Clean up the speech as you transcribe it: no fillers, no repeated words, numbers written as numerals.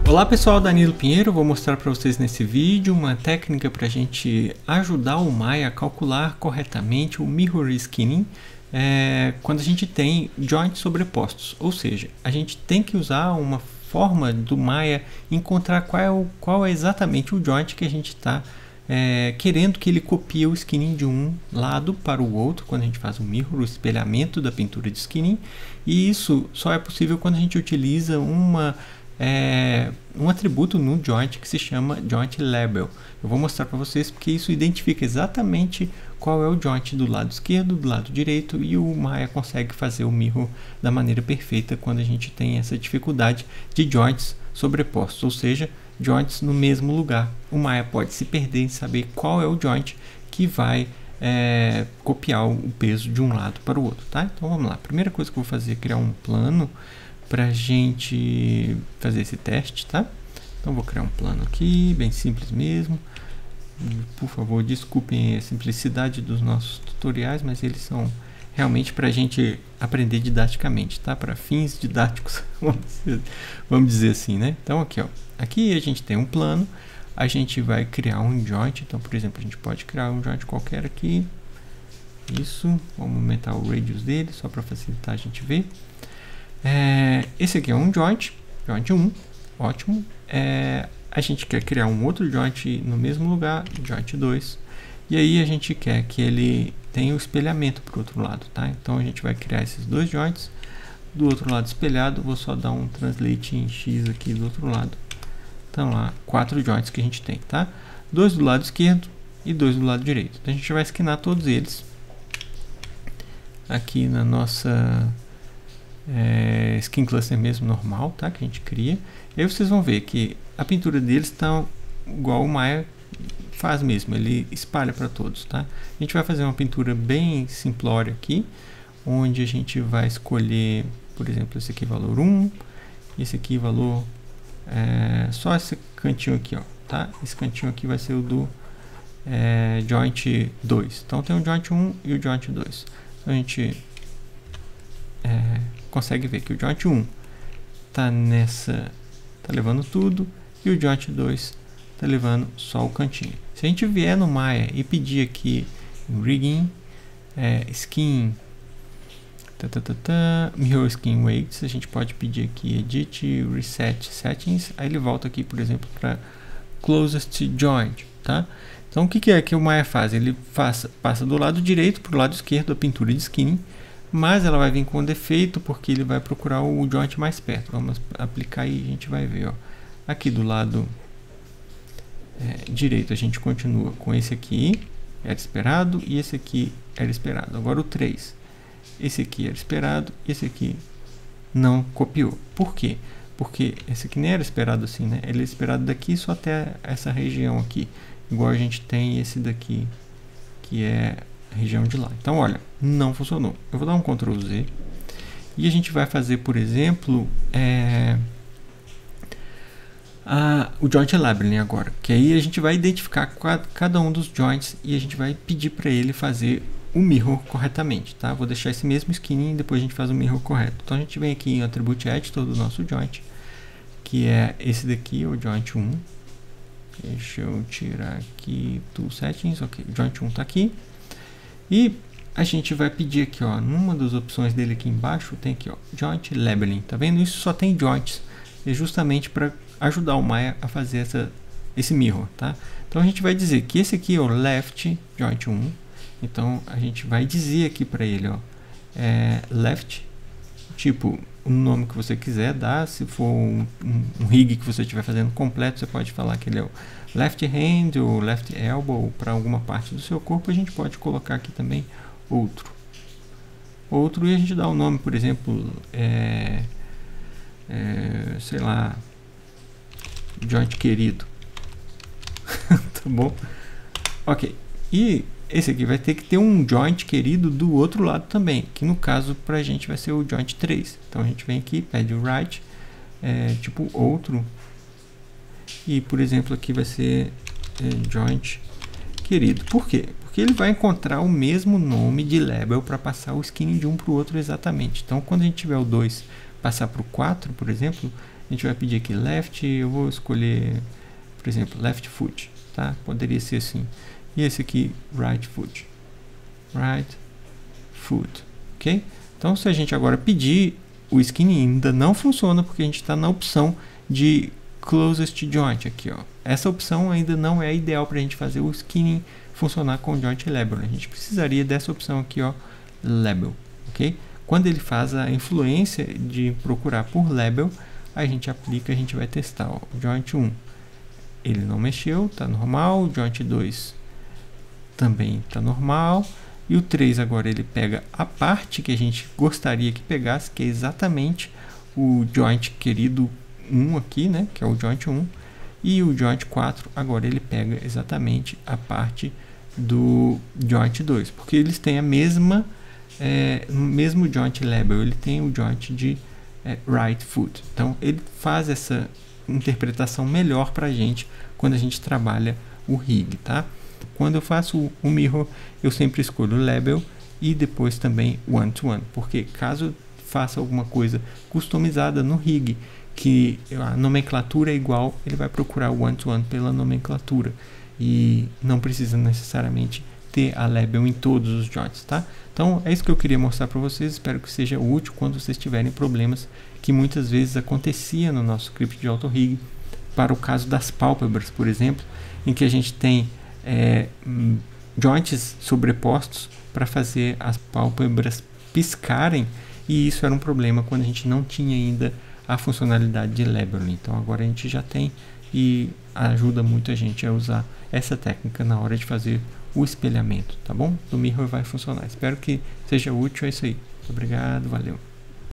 Olá pessoal, Danilo Pinheiro, vou mostrar para vocês nesse vídeo uma técnica para a gente ajudar o Maya a calcular corretamente o Mirror Skinning quando a gente tem joints sobrepostos, ou seja, a gente tem que usar uma forma do Maya encontrar qual é exatamente o joint que a gente está querendo que ele copie o skinning de um lado para o outro, quando a gente faz o mirror, o espelhamento da pintura de skinning, e isso só é possível quando a gente utiliza um atributo no joint que se chama joint label. Eu vou mostrar para vocês porque isso identifica exatamente qual é o joint do lado esquerdo, do lado direito, e o Maya consegue fazer o mirror da maneira perfeita quando a gente tem essa dificuldade de joints sobrepostos, ou seja, joints no mesmo lugar. O Maya pode se perder em saber qual é o joint que vai copiar o peso de um lado para o outro, tá? Então vamos lá. A primeira coisa que eu vou fazer é criar um plano para a gente fazer esse teste, tá? Então vou criar um plano aqui, bem simples mesmo. Por favor, desculpem a simplicidade dos nossos tutoriais, mas eles são realmente para a gente aprender didaticamente, tá? Para fins didáticos, vamos dizer assim, né? Então aqui, ó, aqui a gente tem um plano, a gente vai criar um joint. Então, por exemplo, a gente pode criar um joint qualquer aqui. Isso, vamos aumentar o radius dele, só para facilitar a gente ver. Esse aqui é um joint 1, ótimo. A gente quer criar um outro joint no mesmo lugar, joint 2, e aí a gente quer que ele tenha o espelhamento para o outro lado, tá? Então a gente vai criar esses dois joints, do outro lado espelhado, vou só dar um translate em X aqui do outro lado. Então lá, 4 joints que a gente tem, tá? 2 do lado esquerdo e 2 do lado direito. Então a gente vai esquinar todos eles aqui na nossa skin cluster mesmo normal, tá? Que a gente cria. E aí vocês vão ver que a pintura deles está igual o Maya faz mesmo, ele espalha para todos, tá? A gente vai fazer uma pintura bem simplória aqui, onde a gente vai escolher, por exemplo, esse aqui valor 1, esse aqui valor só esse cantinho aqui, ó, tá? Esse cantinho aqui vai ser o do joint 2. Então tem o joint 1 e o joint 2. Então a gente consegue ver que o joint 1 tá levando tudo, e o joint 2 tá levando só o cantinho. Se a gente vier no Maya e pedir aqui em rigging, skin, mirror skin weights, a gente pode pedir aqui edit reset settings, aí ele volta aqui, por exemplo, para closest joint, tá? Então o que é que o Maya faz? Ele passa do lado direito para o lado esquerdo a pintura de skinning, mas ela vai vir com defeito porque ele vai procurar o joint mais perto. Vamos aplicar e a gente vai ver, ó. Aqui do lado direito a gente continua com esse aqui, era esperado, e esse aqui era esperado. Agora o 3, esse aqui era esperado, esse aqui não copiou. Por quê? Porque esse aqui nem era esperado assim, né? Ele é esperado daqui só até essa região aqui, igual a gente tem esse daqui, que é região de lá. Então olha, não funcionou. Eu vou dar um Ctrl Z e a gente vai fazer, por exemplo, o joint labeling agora, que aí a gente vai identificar cada um dos joints e a gente vai pedir para ele fazer o mirror corretamente, tá? Vou deixar esse mesmo skinning e depois a gente faz o mirror correto. Então a gente vem aqui em Attribute Editor do nosso joint, que é esse daqui, o joint 1. Deixa eu tirar aqui Tool Settings, ok, o joint 1 tá aqui. E a gente vai pedir aqui, ó, numa das opções dele aqui embaixo, tem aqui, ó, Joint Labeling. Tá vendo? Isso só tem joints. É justamente para ajudar o Maya a fazer esse mirror, tá? Então a gente vai dizer que esse aqui é o Left Joint 1. Então a gente vai dizer aqui para ele, ó, Left, tipo, o nome que você quiser dar. Se for um rig que você estiver fazendo completo, você pode falar que ele é o left hand ou left elbow para alguma parte do seu corpo. A gente pode colocar aqui também outro, e a gente dá o nome, por exemplo, sei lá, joint querido. Tá bom? Ok. E esse aqui vai ter que ter um joint querido do outro lado também, que no caso pra gente vai ser o joint 3. Então a gente vem aqui, pede o right, tipo outro, e por exemplo aqui vai ser joint querido. Por quê? Porque ele vai encontrar o mesmo nome de label para passar o skinning de um para o outro exatamente. Então quando a gente tiver o 2 passar para o 4, por exemplo, a gente vai pedir aqui left, eu vou escolher, por exemplo, left foot, tá? Poderia ser assim. E esse aqui, right foot, ok? Então, se a gente agora pedir, o skinning ainda não funciona porque a gente está na opção de closest joint aqui, ó. Essa opção ainda não é ideal para a gente fazer o skinning funcionar com o joint label. A gente precisaria dessa opção aqui, ó, label, ok? Quando ele faz a influência de procurar por label, a gente aplica, a gente vai testar, ó, o joint 1, ele não mexeu, tá normal, o joint 2 também tá normal, e o 3 agora ele pega a parte que a gente gostaria que pegasse, que é exatamente o joint querido 1 aqui, né, que é o joint 1, e o joint 4 agora ele pega exatamente a parte do joint 2, porque eles têm a mesma mesmo joint label, ele tem o joint de right foot. Então ele faz essa interpretação melhor para a gente quando a gente trabalha o rig, tá? Quando eu faço o mirror, eu sempre escolho o label e depois também o one-to-one, porque caso faça alguma coisa customizada no rig, que a nomenclatura é igual, ele vai procurar o one-to-one pela nomenclatura e não precisa necessariamente ter a label em todos os joints, tá? Então é isso que eu queria mostrar para vocês, espero que seja útil quando vocês tiverem problemas que muitas vezes acontecia no nosso script de auto-rig, para o caso das pálpebras, por exemplo, em que a gente tem joints sobrepostos para fazer as pálpebras piscarem, e isso era um problema quando a gente não tinha ainda a funcionalidade de labeling. Então agora a gente já tem e ajuda muito a gente a usar essa técnica na hora de fazer o espelhamento, tá bom? Do mirror vai funcionar. Espero que seja útil, é isso aí. Muito obrigado, valeu.